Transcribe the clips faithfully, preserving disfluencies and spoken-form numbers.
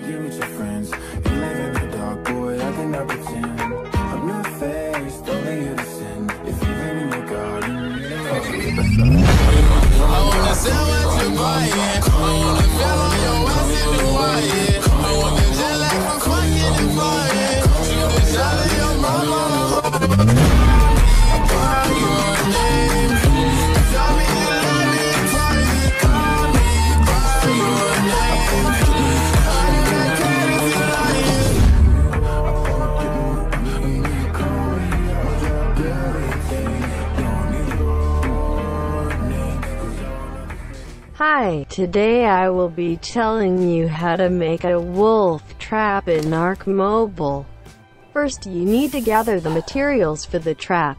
You with your friends, you live in the dark, boy, I cannot pretend. I'm not faced, only you to sin. If you've been in your garden, I wanna sell what you're buying. I wanna feel on your ass in the wire. I want the jet lag from fucking and flying. Shoot the shot of your mama. Call your name. Tell me you love me in private. Call me by your name. Hi, today I will be telling you how to make a wolf trap in Ark Mobile. First, you need to gather the materials for the trap.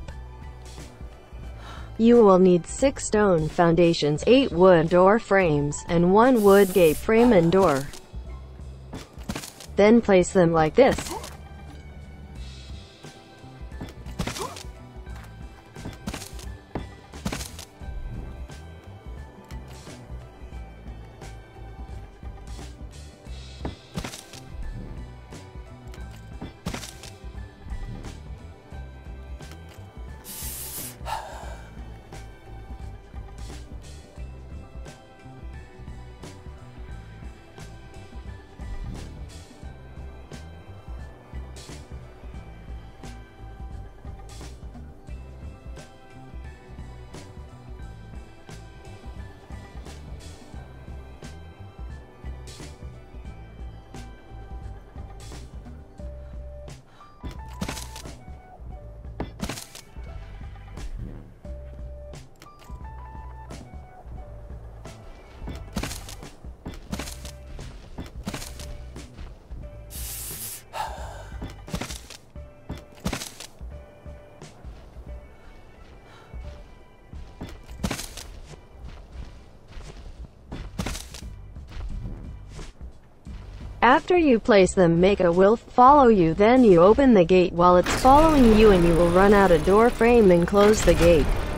You will need six stone foundations, eight wood door frames, and one wood gate frame and door. Then place them like this. After you place them, make a wolf follow you, then you open the gate while it's following you and you will run out a door frame and close the gate.